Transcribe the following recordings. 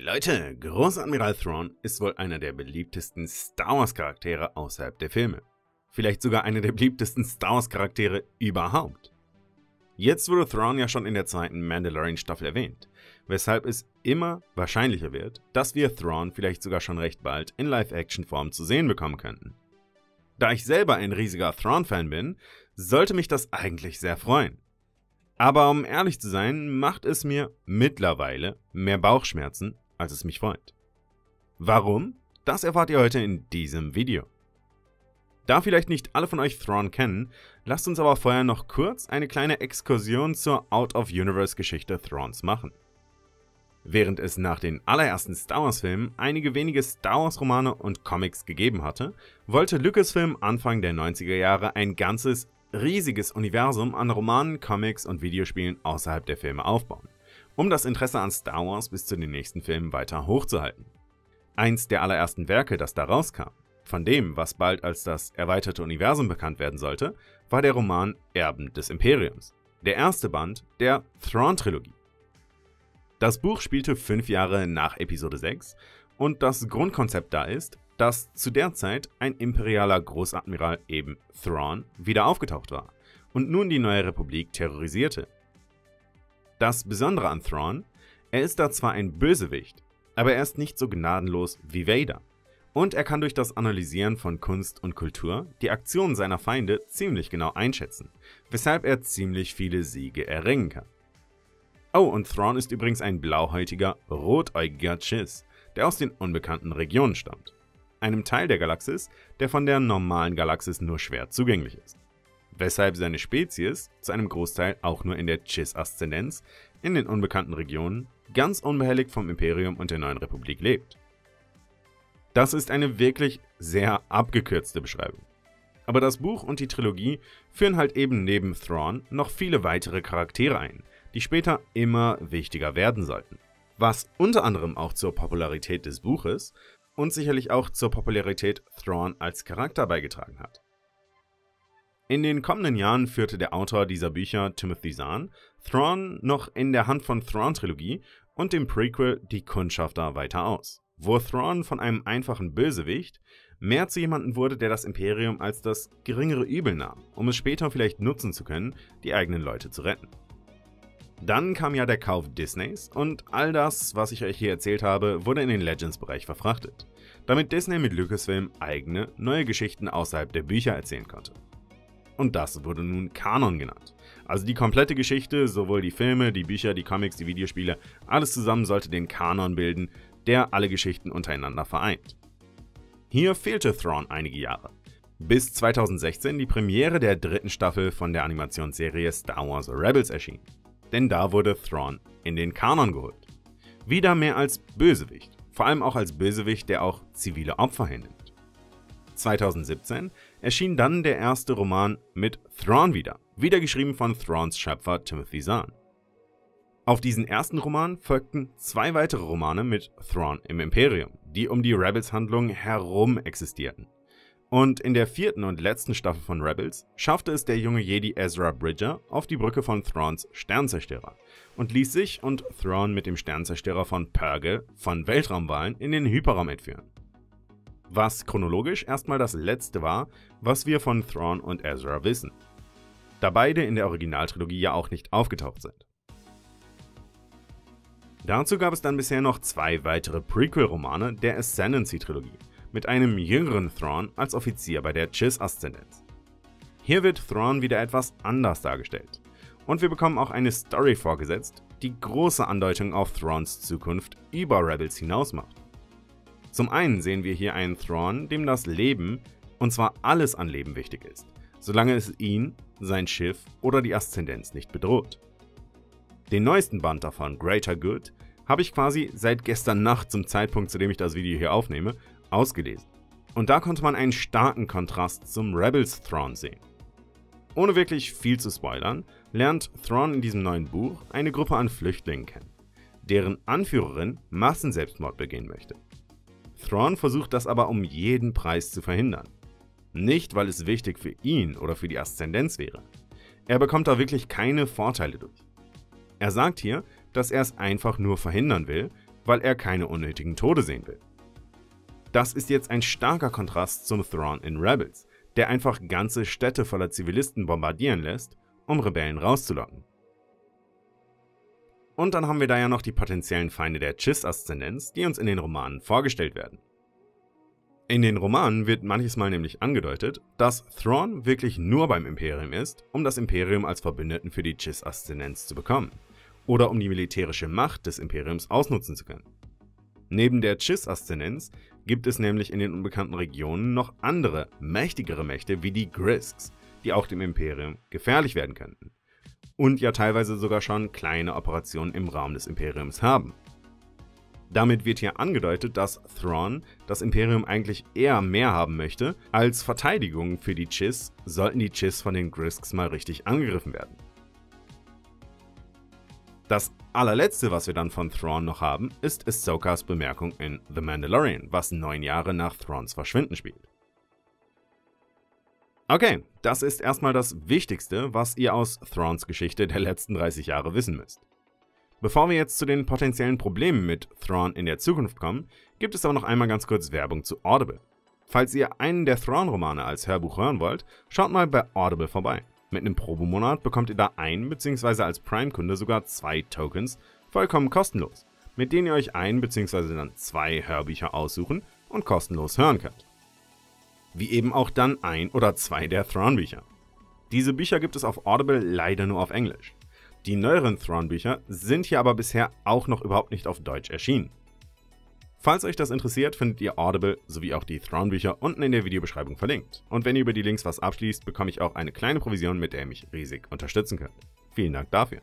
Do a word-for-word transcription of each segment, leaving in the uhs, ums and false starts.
Leute, Großadmiral Thrawn ist wohl einer der beliebtesten Star Wars Charaktere außerhalb der Filme. Vielleicht sogar einer der beliebtesten Star Wars Charaktere überhaupt. Jetzt wurde Thrawn ja schon in der zweiten Mandalorian Staffel erwähnt, weshalb es immer wahrscheinlicher wird, dass wir Thrawn vielleicht sogar schon recht bald in Live-Action-Form zu sehen bekommen könnten. Da ich selber ein riesiger Thrawn-Fan bin, sollte mich das eigentlich sehr freuen. Aber um ehrlich zu sein, macht es mir mittlerweile mehr Bauchschmerzen, als es mich freut. Warum? Das erfahrt ihr heute in diesem Video. Da vielleicht nicht alle von euch Thrawn kennen, lasst uns aber vorher noch kurz eine kleine Exkursion zur Out-of-Universe-Geschichte Thrawns machen. Während es nach den allerersten Star Wars-Filmen einige wenige Star Wars-Romane und Comics gegeben hatte, wollte Lucasfilm Anfang der neunziger Jahre ein ganzes, riesiges Universum an Romanen, Comics und Videospielen außerhalb der Filme aufbauen, um das Interesse an Star Wars bis zu den nächsten Filmen weiter hochzuhalten. Eins der allerersten Werke, das da rauskam, von dem, was bald als das erweiterte Universum bekannt werden sollte, war der Roman Erben des Imperiums, der erste Band der Thrawn-Trilogie. Das Buch spielte fünf Jahre nach Episode sechs und das Grundkonzept da ist, dass zu der Zeit ein imperialer Großadmiral, eben Thrawn, wieder aufgetaucht war und nun die neue Republik terrorisierte. Das Besondere an Thrawn, er ist da zwar ein Bösewicht, aber er ist nicht so gnadenlos wie Vader. Und er kann durch das Analysieren von Kunst und Kultur die Aktionen seiner Feinde ziemlich genau einschätzen, weshalb er ziemlich viele Siege erringen kann. Oh, und Thrawn ist übrigens ein blauhäutiger, rotäugiger Chiss, der aus den unbekannten Regionen stammt. Einem Teil der Galaxis, der von der normalen Galaxis nur schwer zugänglich ist. Weshalb seine Spezies, zu einem Großteil auch nur in der Chiss-Aszendenz, in den unbekannten Regionen, ganz unbehelligt vom Imperium und der neuen Republik lebt. Das ist eine wirklich sehr abgekürzte Beschreibung. Aber das Buch und die Trilogie führen halt eben neben Thrawn noch viele weitere Charaktere ein, die später immer wichtiger werden sollten. Was unter anderem auch zur Popularität des Buches und sicherlich auch zur Popularität Thrawn als Charakter beigetragen hat. In den kommenden Jahren führte der Autor dieser Bücher, Timothy Zahn, Thrawn noch in der Hand von Thrawn-Trilogie und dem Prequel Die Kundschafter weiter aus, wo Thrawn von einem einfachen Bösewicht mehr zu jemandem wurde, der das Imperium als das geringere Übel nahm, um es später vielleicht nutzen zu können, die eigenen Leute zu retten. Dann kam ja der Kauf Disneys und all das, was ich euch hier erzählt habe, wurde in den Legends-Bereich verfrachtet, damit Disney mit Lucasfilm eigene, neue Geschichten außerhalb der Bücher erzählen konnte. Und das wurde nun Kanon genannt. Also die komplette Geschichte, sowohl die Filme, die Bücher, die Comics, die Videospiele, alles zusammen sollte den Kanon bilden, der alle Geschichten untereinander vereint. Hier fehlte Thrawn einige Jahre, bis zweitausendsechzehn die Premiere der dritten Staffel von der Animationsserie Star Wars Rebels erschien. Denn da wurde Thrawn in den Kanon geholt. Wieder mehr als Bösewicht, vor allem auch als Bösewicht, der auch zivile Opfer hinnimmt. zweitausendsiebzehn erschien dann der erste Roman mit Thrawn wieder, wieder geschrieben von Thrawns Schöpfer Timothy Zahn. Auf diesen ersten Roman folgten zwei weitere Romane mit Thrawn im Imperium, die um die Rebels-Handlung herum existierten. Und in der vierten und letzten Staffel von Rebels schaffte es der junge Jedi Ezra Bridger auf die Brücke von Thrawns Sternzerstörer und ließ sich und Thrawn mit dem Sternzerstörer von Purrgil von Weltraumwahlen in den Hyperraum entführen. Was chronologisch erstmal das letzte war, was wir von Thrawn und Ezra wissen, da beide in der Originaltrilogie ja auch nicht aufgetaucht sind. Dazu gab es dann bisher noch zwei weitere Prequel-Romane der Ascendancy-Trilogie, mit einem jüngeren Thrawn als Offizier bei der Chiss-Aszendenz. Hier wird Thrawn wieder etwas anders dargestellt. Und wir bekommen auch eine Story vorgesetzt, die große Andeutung auf Thrawns Zukunft über Rebels hinaus macht. Zum einen sehen wir hier einen Thrawn, dem das Leben, und zwar alles an Leben wichtig ist, solange es ihn, sein Schiff oder die Aszendenz nicht bedroht. Den neuesten Band davon, Greater Good, habe ich quasi seit gestern Nacht zum Zeitpunkt, zu dem ich das Video hier aufnehme, ausgelesen. Und da konnte man einen starken Kontrast zum Rebels Thrawn sehen. Ohne wirklich viel zu spoilern, lernt Thrawn in diesem neuen Buch eine Gruppe an Flüchtlingen kennen, deren Anführerin Massenselbstmord begehen möchte. Thrawn versucht das aber um jeden Preis zu verhindern. Nicht, weil es wichtig für ihn oder für die Aszendenz wäre. Er bekommt da wirklich keine Vorteile durch. Er sagt hier, dass er es einfach nur verhindern will, weil er keine unnötigen Tode sehen will. Das ist jetzt ein starker Kontrast zum Thrawn in Rebels, der einfach ganze Städte voller Zivilisten bombardieren lässt, um Rebellen rauszulocken. Und dann haben wir da ja noch die potenziellen Feinde der Chiss-Aszendenz, die uns in den Romanen vorgestellt werden. In den Romanen wird manches Mal nämlich angedeutet, dass Thrawn wirklich nur beim Imperium ist, um das Imperium als Verbündeten für die Chiss-Aszendenz zu bekommen, oder um die militärische Macht des Imperiums ausnutzen zu können. Neben der Chiss-Aszendenz gibt es nämlich in den unbekannten Regionen noch andere, mächtigere Mächte wie die Grisks, die auch dem Imperium gefährlich werden könnten. Und ja teilweise sogar schon kleine Operationen im Raum des Imperiums haben. Damit wird hier angedeutet, dass Thrawn das Imperium eigentlich eher mehr haben möchte, als Verteidigung für die Chiss, sollten die Chiss von den Grisks mal richtig angegriffen werden. Das allerletzte, was wir dann von Thrawn noch haben, ist Ahsokas Bemerkung in The Mandalorian, was neun Jahre nach Thrawns Verschwinden spielt. Okay, das ist erstmal das Wichtigste, was ihr aus Thrawns Geschichte der letzten dreißig Jahre wissen müsst. Bevor wir jetzt zu den potenziellen Problemen mit Thrawn in der Zukunft kommen, gibt es aber noch einmal ganz kurz Werbung zu Audible. Falls ihr einen der Thrawn-Romane als Hörbuch hören wollt, schaut mal bei Audible vorbei. Mit einem Probemonat bekommt ihr da ein bzw. als Prime-Kunde sogar zwei Tokens vollkommen kostenlos, mit denen ihr euch ein bzw. dann zwei Hörbücher aussuchen und kostenlos hören könnt. Wie eben auch dann ein oder zwei der Thrawn-Bücher. Diese Bücher gibt es auf Audible leider nur auf Englisch. Die neueren Thrawn-Bücher sind hier aber bisher auch noch überhaupt nicht auf Deutsch erschienen. Falls euch das interessiert, findet ihr Audible sowie auch die Thrawn-Bücher unten in der Videobeschreibung verlinkt. Und wenn ihr über die Links was abschließt, bekomme ich auch eine kleine Provision, mit der ihr mich riesig unterstützen könnt. Vielen Dank dafür.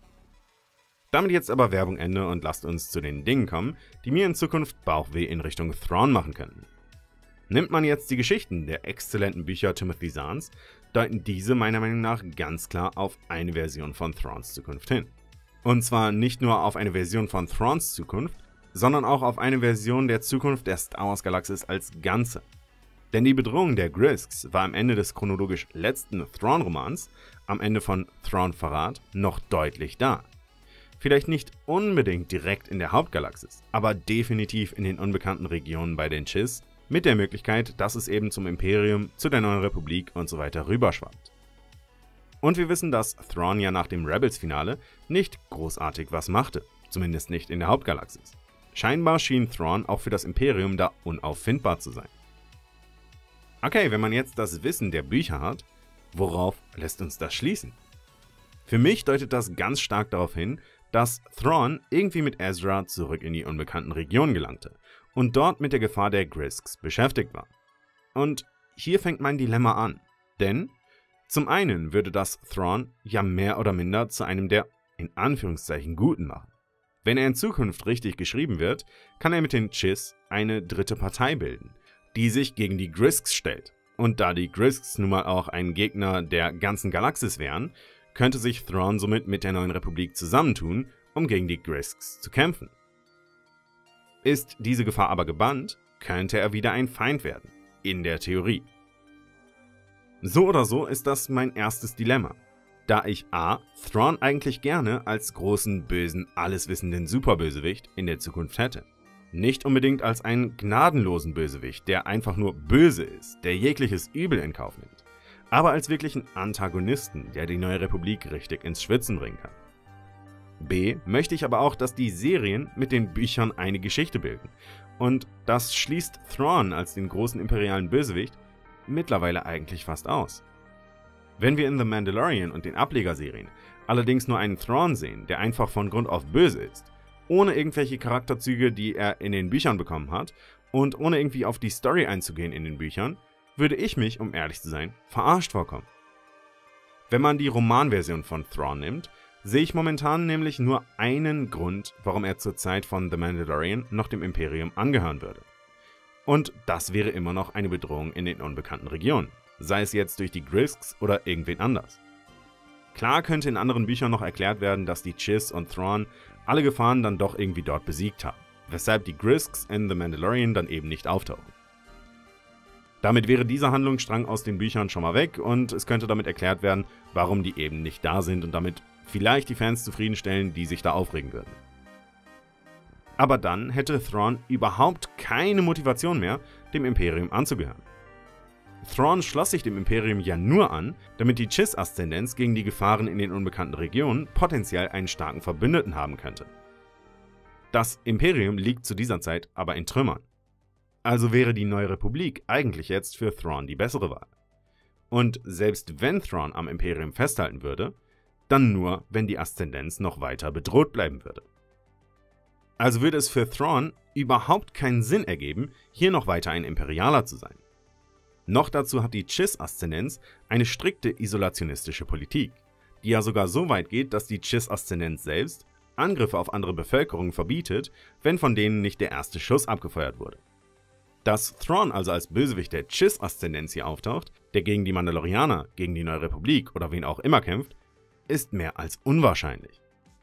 Damit jetzt aber Werbung Ende und lasst uns zu den Dingen kommen, die mir in Zukunft Bauchweh in Richtung Thrawn machen könnten. Nimmt man jetzt die Geschichten der exzellenten Bücher Timothy Zahns, deuten diese meiner Meinung nach ganz klar auf eine Version von Thrawns Zukunft hin. Und zwar nicht nur auf eine Version von Thrawns Zukunft, sondern auch auf eine Version der Zukunft der Star Wars Galaxis als Ganze. Denn die Bedrohung der Grisks war am Ende des chronologisch letzten Thrawn-Romans, am Ende von Thrawn Verrat, noch deutlich da. Vielleicht nicht unbedingt direkt in der Hauptgalaxis, aber definitiv in den unbekannten Regionen bei den Chiss, mit der Möglichkeit, dass es eben zum Imperium, zu der Neuen Republik und so weiter rüberschwappt. Und wir wissen, dass Thrawn ja nach dem Rebels-Finale nicht großartig was machte, zumindest nicht in der Hauptgalaxis. Scheinbar schien Thrawn auch für das Imperium da unauffindbar zu sein. Okay, wenn man jetzt das Wissen der Bücher hat, worauf lässt uns das schließen? Für mich deutet das ganz stark darauf hin, dass Thrawn irgendwie mit Ezra zurück in die unbekannten Regionen gelangte und dort mit der Gefahr der Grisks beschäftigt war. Und hier fängt mein Dilemma an, denn zum einen würde das Thrawn ja mehr oder minder zu einem der in Anführungszeichen Guten machen. Wenn er in Zukunft richtig geschrieben wird, kann er mit den Chiss eine dritte Partei bilden, die sich gegen die Grisks stellt. Und da die Grisks nun mal auch ein Gegner der ganzen Galaxis wären, könnte sich Thrawn somit mit der Neuen Republik zusammentun, um gegen die Grisks zu kämpfen. Ist diese Gefahr aber gebannt, könnte er wieder ein Feind werden, in der Theorie. So oder so ist das mein erstes Dilemma, da ich a. Thrawn eigentlich gerne als großen, bösen, alleswissenden Superbösewicht in der Zukunft hätte. Nicht unbedingt als einen gnadenlosen Bösewicht, der einfach nur böse ist, der jegliches Übel in Kauf nimmt, aber als wirklichen Antagonisten, der die Neue Republik richtig ins Schwitzen bringen kann. B. möchte ich aber auch, dass die Serien mit den Büchern eine Geschichte bilden. Und das schließt Thrawn als den großen imperialen Bösewicht mittlerweile eigentlich fast aus. Wenn wir in The Mandalorian und den Ablegerserien allerdings nur einen Thrawn sehen, der einfach von Grund auf böse ist, ohne irgendwelche Charakterzüge, die er in den Büchern bekommen hat und ohne irgendwie auf die Story einzugehen in den Büchern, würde ich mich, um ehrlich zu sein, verarscht vorkommen. Wenn man die Romanversion von Thrawn nimmt, sehe ich momentan nämlich nur einen Grund, warum er zur Zeit von The Mandalorian noch dem Imperium angehören würde. Und das wäre immer noch eine Bedrohung in den unbekannten Regionen, sei es jetzt durch die Grisks oder irgendwen anders. Klar könnte in anderen Büchern noch erklärt werden, dass die Chiss und Thrawn alle Gefahren dann doch irgendwie dort besiegt haben, weshalb die Grisks in The Mandalorian dann eben nicht auftauchen. Damit wäre dieser Handlungsstrang aus den Büchern schon mal weg und es könnte damit erklärt werden, warum die eben nicht da sind und damit vielleicht die Fans zufriedenstellen, die sich da aufregen würden. Aber dann hätte Thrawn überhaupt keine Motivation mehr, dem Imperium anzugehören. Thrawn schloss sich dem Imperium ja nur an, damit die Chiss-Aszendenz gegen die Gefahren in den unbekannten Regionen potenziell einen starken Verbündeten haben könnte. Das Imperium liegt zu dieser Zeit aber in Trümmern. Also wäre die Neue Republik eigentlich jetzt für Thrawn die bessere Wahl. Und selbst wenn Thrawn am Imperium festhalten würde, dann nur, wenn die Aszendenz noch weiter bedroht bleiben würde. Also würde es für Thrawn überhaupt keinen Sinn ergeben, hier noch weiter ein Imperialer zu sein. Noch dazu hat die Chiss-Aszendenz eine strikte isolationistische Politik, die ja sogar so weit geht, dass die Chiss-Aszendenz selbst Angriffe auf andere Bevölkerungen verbietet, wenn von denen nicht der erste Schuss abgefeuert wurde. Dass Thrawn also als Bösewicht der Chiss-Aszendenz hier auftaucht, der gegen die Mandalorianer, gegen die Neue Republik oder wen auch immer kämpft, ist mehr als unwahrscheinlich.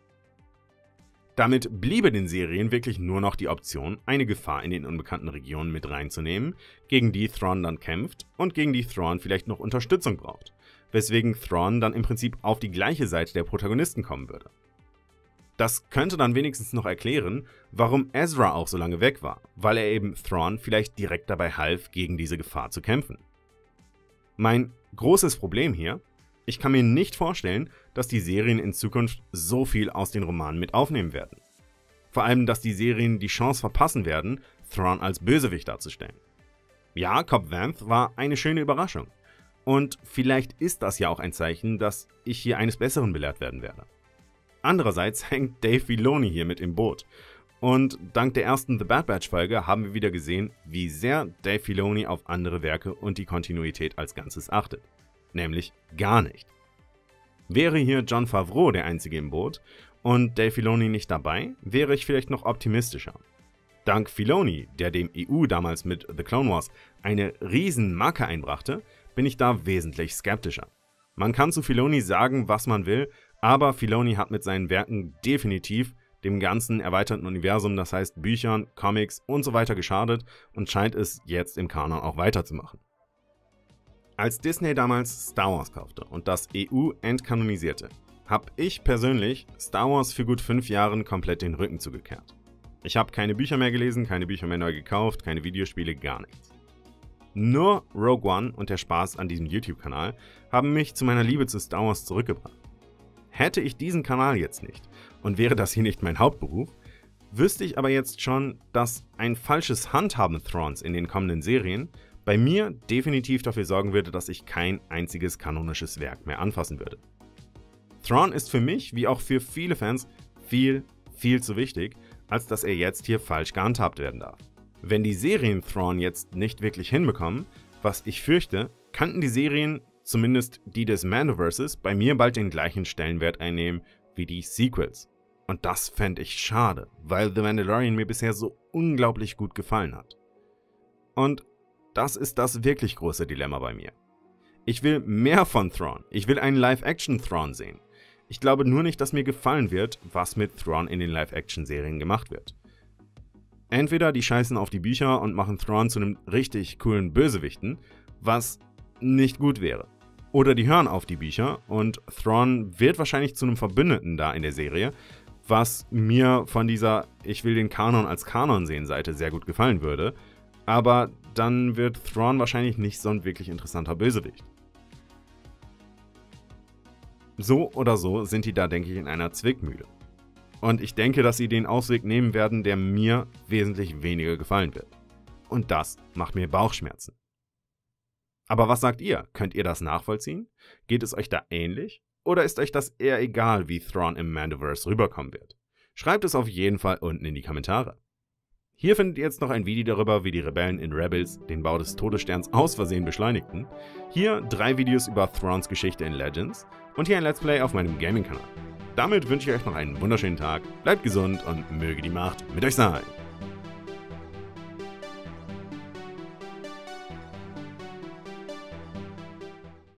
Damit bliebe den Serien wirklich nur noch die Option, eine Gefahr in den unbekannten Regionen mit reinzunehmen, gegen die Thrawn dann kämpft und gegen die Thrawn vielleicht noch Unterstützung braucht, weswegen Thrawn dann im Prinzip auf die gleiche Seite der Protagonisten kommen würde. Das könnte dann wenigstens noch erklären, warum Ezra auch so lange weg war, weil er eben Thrawn vielleicht direkt dabei half, gegen diese Gefahr zu kämpfen. Mein großes Problem hier: Ich kann mir nicht vorstellen, dass die Serien in Zukunft so viel aus den Romanen mit aufnehmen werden. Vor allem, dass die Serien die Chance verpassen werden, Thrawn als Bösewicht darzustellen. Ja, Cobb Vanth war eine schöne Überraschung. Und vielleicht ist das ja auch ein Zeichen, dass ich hier eines Besseren belehrt werden werde. Andererseits hängt Dave Filoni hier mit im Boot. Und dank der ersten The Bad Batch Folge haben wir wieder gesehen, wie sehr Dave Filoni auf andere Werke und die Kontinuität als Ganzes achtet. Nämlich gar nicht. Wäre hier Jon Favreau der Einzige im Boot und Dave Filoni nicht dabei, wäre ich vielleicht noch optimistischer. Dank Filoni, der dem E U damals mit The Clone Wars eine riesen Marke einbrachte, bin ich da wesentlich skeptischer. Man kann zu Filoni sagen, was man will, aber Filoni hat mit seinen Werken definitiv dem ganzen erweiterten Universum, das heißt Büchern, Comics und so weiter geschadet und scheint es jetzt im Kanon auch weiterzumachen. Als Disney damals Star Wars kaufte und das E U entkanonisierte, habe ich persönlich Star Wars für gut fünf Jahren komplett den Rücken zugekehrt. Ich habe keine Bücher mehr gelesen, keine Bücher mehr neu gekauft, keine Videospiele, gar nichts. Nur Rogue One und der Spaß an diesem YouTube-Kanal haben mich zu meiner Liebe zu Star Wars zurückgebracht. Hätte ich diesen Kanal jetzt nicht und wäre das hier nicht mein Hauptberuf, wüsste ich aber jetzt schon, dass ein falsches Handhaben Thrawns in den kommenden Serien bei mir definitiv dafür sorgen würde, dass ich kein einziges kanonisches Werk mehr anfassen würde. Thrawn ist für mich, wie auch für viele Fans, viel, viel zu wichtig, als dass er jetzt hier falsch gehandhabt werden darf. Wenn die Serien Thrawn jetzt nicht wirklich hinbekommen, was ich fürchte, könnten die Serien, zumindest die des Mandoverses, bei mir bald den gleichen Stellenwert einnehmen wie die Sequels. Und das fände ich schade, weil The Mandalorian mir bisher so unglaublich gut gefallen hat. Und das ist das wirklich große Dilemma bei mir. Ich will mehr von Thrawn, ich will einen Live-Action-Thrawn sehen. Ich glaube nur nicht, dass mir gefallen wird, was mit Thrawn in den Live-Action-Serien gemacht wird. Entweder die scheißen auf die Bücher und machen Thrawn zu einem richtig coolen Bösewichten, was nicht gut wäre. Oder die hören auf die Bücher und Thrawn wird wahrscheinlich zu einem Verbündeten da in der Serie, was mir von dieser Ich will den Kanon als Kanon sehen Seite sehr gut gefallen würde. Aber dann wird Thrawn wahrscheinlich nicht so ein wirklich interessanter Bösewicht. So oder so sind die da, denke ich, in einer Zwickmühle. Und ich denke, dass sie den Ausweg nehmen werden, der mir wesentlich weniger gefallen wird. Und das macht mir Bauchschmerzen. Aber was sagt ihr? Könnt ihr das nachvollziehen? Geht es euch da ähnlich? Oder ist euch das eher egal, wie Thrawn im Mandoverse rüberkommen wird? Schreibt es auf jeden Fall unten in die Kommentare. Hier findet ihr jetzt noch ein Video darüber, wie die Rebellen in Rebels den Bau des Todessterns aus Versehen beschleunigten. Hier drei Videos über Thrawns Geschichte in Legends und hier ein Let's Play auf meinem Gaming-Kanal. Damit wünsche ich euch noch einen wunderschönen Tag, bleibt gesund und möge die Macht mit euch sein.